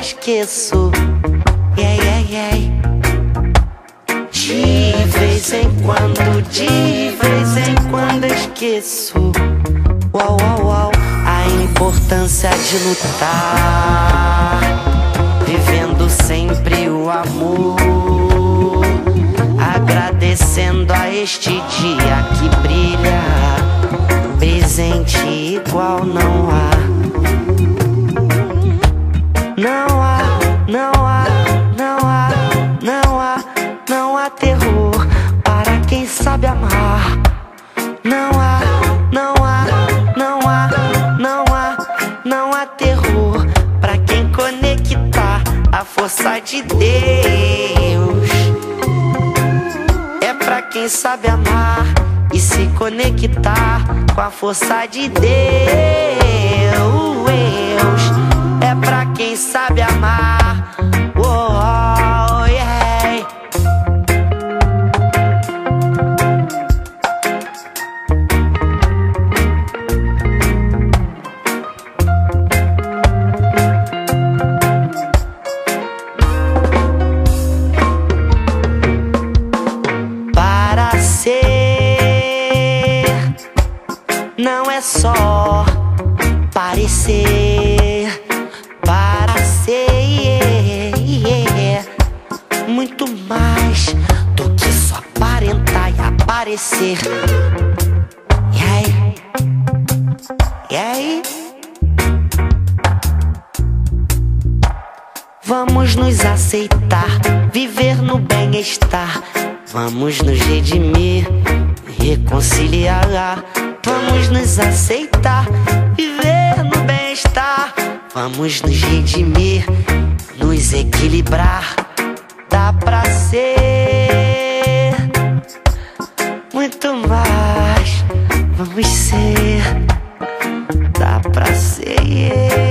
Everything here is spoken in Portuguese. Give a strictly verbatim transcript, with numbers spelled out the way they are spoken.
esqueço. Yeah, yeah, yeah. De vez em quando, de vez em quando esqueço. Uau, uau, uau. A importância de lutar, vivendo sempre o amor, agradecendo a este dia que brilha. Presente igual não há. Não há, não há, não há, não há, não há terror para quem sabe amar. Não há, não há, não há, não há, não há terror para quem conectar a força de Deus. É pra quem sabe amar e se conectar com a força de Deus. É pra quem sabe amar. Oh, yeah. Para ser não é só parecer. Para ser yeah, yeah, muito mais do que só aparentar e aparecer. Yeah, yeah. Vamos nos aceitar, viver no bem-estar. Vamos nos redimir, reconciliar. Vamos nos aceitar, viver no bem-estar. Vamos nos redimir, nos equilibrar. Dá pra ser muito mais. Vamos ser, dá pra ser. Yeah.